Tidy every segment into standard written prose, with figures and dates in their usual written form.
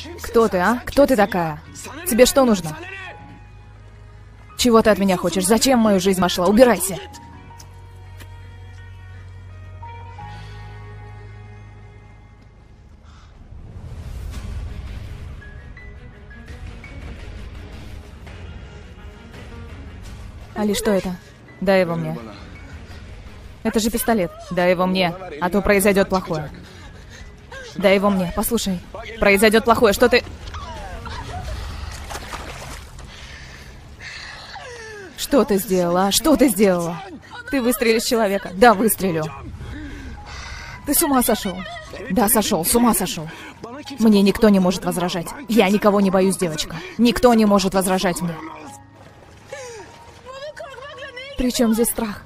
Кто ты, а? Кто ты такая? Тебе что нужно? Чего ты от меня хочешь? Зачем мою жизнь нашла? Убирайся! Али, что это? Дай его мне. Это же пистолет. Дай его мне, а то произойдет плохое. Дай его мне. Послушай. Произойдет плохое. Что ты... Что ты сделала? Что ты сделала? Ты выстрелишь в человека. Да, выстрелю. Ты с ума сошел? Да, сошел. С ума сошел. Мне никто не может возражать. Я никого не боюсь, девочка. Никто не может возражать мне. При чем здесь страх?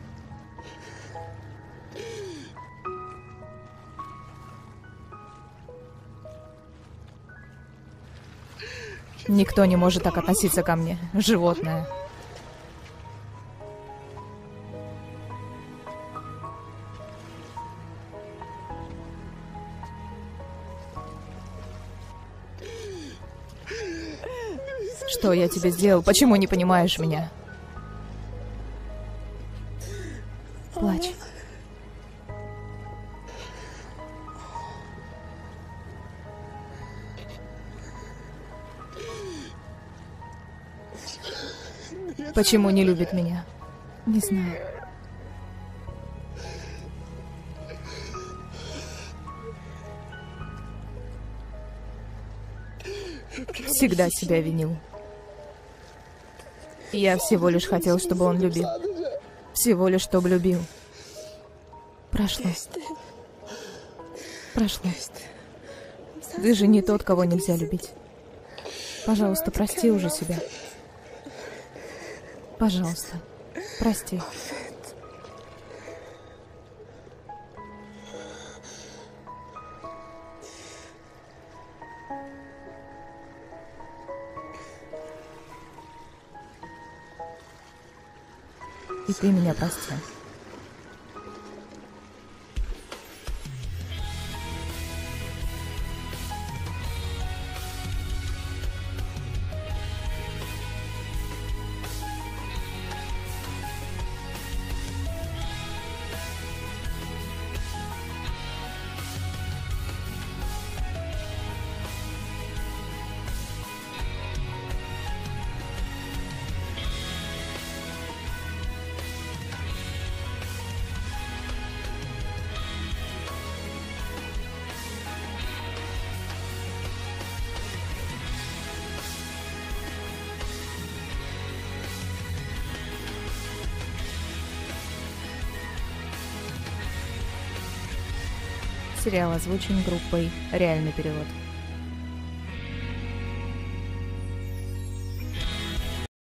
Никто не может так относиться ко мне, животное. Что я тебе сделал? Почему не понимаешь меня? Плачь. Почему не любит меня? Не знаю. Всегда себя винил. Я всего лишь хотел, чтобы он любил. Всего лишь, чтобы любил. Прошло. Прошло. Ты же не тот, кого нельзя любить. Пожалуйста, прости уже себя. Пожалуйста, прости. И ты меня прости. Сериал озвучен группой «Реальный перевод».